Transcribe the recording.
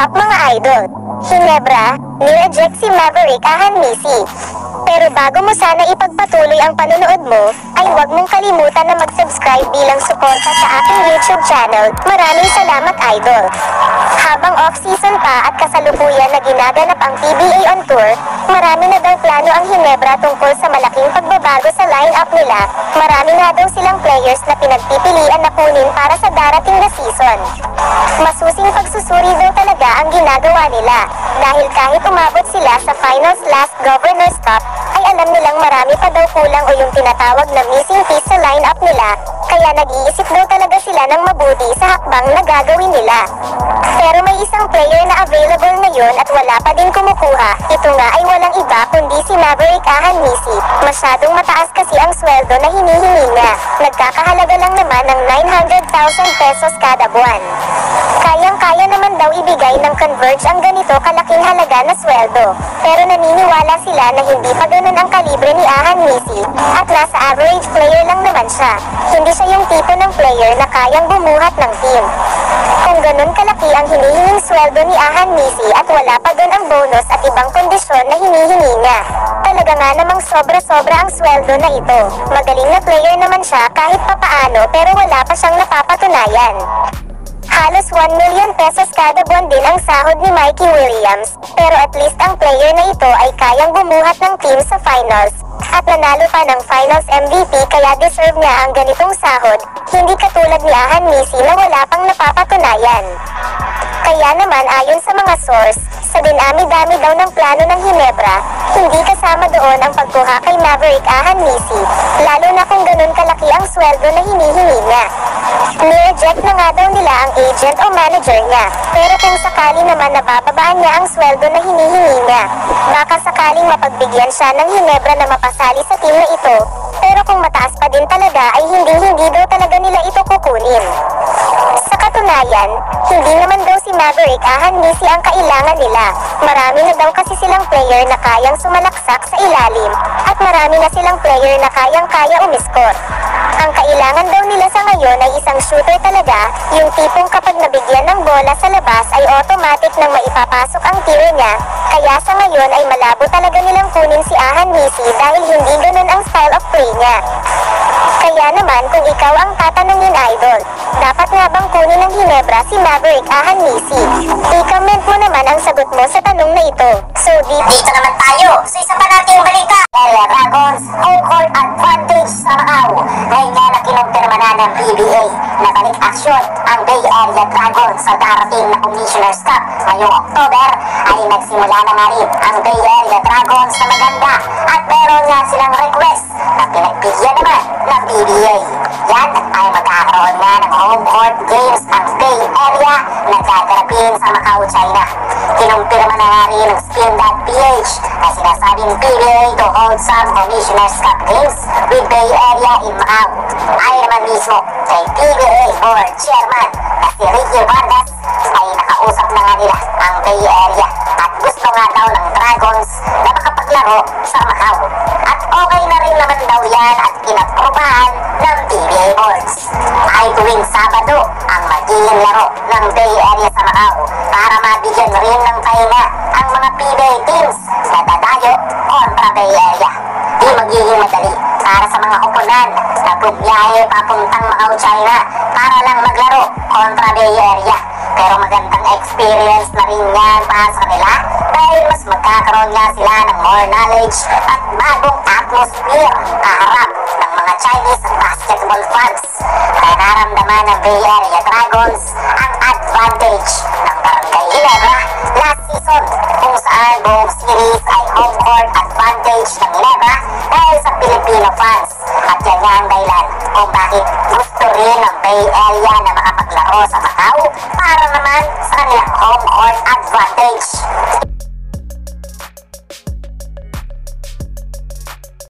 up mga idol. Ginebra, ni-reject si Maverick Ahanmisi. Pero bago mo sana ipagpatuloy ang panonood mo, ay huwag mong kalimutan na mag-subscribe bilang suporta sa aking YouTube channel. Maraming salamat idol. Habang off-season pa at kasalukuyan na ginaganap ang PBA on tour, marami na daw plano ang Ginebra tungkol sa malaking pagbabago sa line-up nila. Marami nga daw silang players na pinagpipilian na kunin para sa darating na season. Masusing pagsusuri daw talaga ang ginagawa nila, dahil kahit umabot sila sa finals last Governor's Cup, ay alam nilang marami pa daw kulang o yung tinatawag na missing piece sa line-up nila, kaya nag-iisip daw talaga sila ng mabuti sa hakbang na gagawin nila. Pero may isang player na available ngayon at wala pa din kumukuha. Ito nga ay walang iba kundi si Maverick Ahanmisi. Masyadong mataas kasi ang sweldo na hinihingi niya. Nagkakahalaga lang naman ng 900,000 pesos kada buwan. Kayang-kaya naman daw ibigay ng Converge ang ganito kalaking halaga na sweldo. Pero naniniwala sila na hindi pa ganun ang kalibre ni Ahanmisi at nasa average player lang naman siya. Hindi siya yung tipo ng player na kayang bumuhat ng team. Kung ganun kalaki ang hinihinging sweldo ni Ahanmisi at wala pa doon ang bonus at ibang kondisyon na hinihingi niya, talaga nga namang sobra-sobra ang sweldo na ito. Magaling na player naman siya kahit papaano pero wala pa siyang napapatunayan. Halos 1 million pesos kada buwan din ang sahod ni Mikey Williams, pero at least ang player na ito ay kayang bumuhat ng team sa finals at nanalo pa ng finals MVP kaya deserve niya ang ganitong sahod, hindi katulad ni Ahanmisi na wala pang napapatunayan. Kaya naman ayon sa mga source, sa dinami-dami daw ng plano ng Ginebra, hindi kasama doon ang pagkuha kay Maverick Ahanmisi, lalo na kung ganun kalaki ang sweldo na hinihingi niya. Ni-reject na nga daw nila ang agent o manager niya, pero kung sakali naman nabababaan niya ang sweldo na hinihingi niya, baka sakaling mapagbigyan siya ng Ginebra na mapasali sa team na ito, pero kung mataas pa din talaga ay hindi daw talaga nila ito kukunin. Sa katunayan, hindi naman daw si Maverick Ahanmisi ang kailangan nila. Marami na daw kasi silang player na kayang sumalaksak sa ilalim, at marami na silang player na kayang-kaya umiskor. Ang kailangan daw nila sa ngayon ay isang shooter talaga, yung tipong kapag nabigyan ng bola sa labas ay automatic nang maipapasok ang tiro niya, kaya sa ngayon ay malabo talaga nilang kunin si Ahanmisi dahil hindi ganun ang style of play niya. Kaya naman kung ikaw ang tatanungin idol, dapat nga bang kunin ng Ginebra si Maverick Ahanmisi? I-comment mo naman ang sagot mo sa tanong na ito. So dito naman tayo sa isa pa nating balita. Area Dragons, home court advantage sa Macau. Ngayon nga na kinumpirma na ng PBA na balik aksyon ang Bay Area Dragons sa darating na Commissioner's Cup. Ngayong October ay nagsimula na nga rin ang Bay Area Dragons na maganda at meron nga silang request na pinagbigyan naman ng PBA. Yan ay magkakaroon nga ng home court games ang Bay Area na gaganapin sa Macau, China. Kinumpirma na nga rin ng Spin.ph na sinasabing PBA to hold some Commissioner's Cup games with Bay Area in Macau. Ayon naman mismo kay PBA Board Chairman na si Ricky Vargas ay nakausap na nga nila ang Bay Area at gusto nga daw ng Dragons na makapaglaro sa Macau. At okay na rin naman daw yan at inaprobahan ng PBA Boards. Ay tuwing Sabado ang magiging laro ng Bay Area sa Macau para mabigyan rin ng pahinga ang mga PBA teams na dadayo kontra Bay Area. Di magiging madali para sa mga oponan na bumiyahe papuntang Macau, China para lang maglaro kontra Bay Area. Pero magandang experience na rin yan para sa kanila dahil mas magkakaroon nga sila ng more knowledge at bagong atmosphere kaharap ng mga Chinese basketball fans. Kaya naramdaman ng Bay Area Dragons ang advantage ng Barangay Ginebra last season kung saan buong series ay home court advantage ng Ginebra dahil sa Filipino fans. At yan nga ang dahilan kung bakit gusto rin ng Bay Area na makapaglaro sa Macau para naman sa kanilang home court advantage.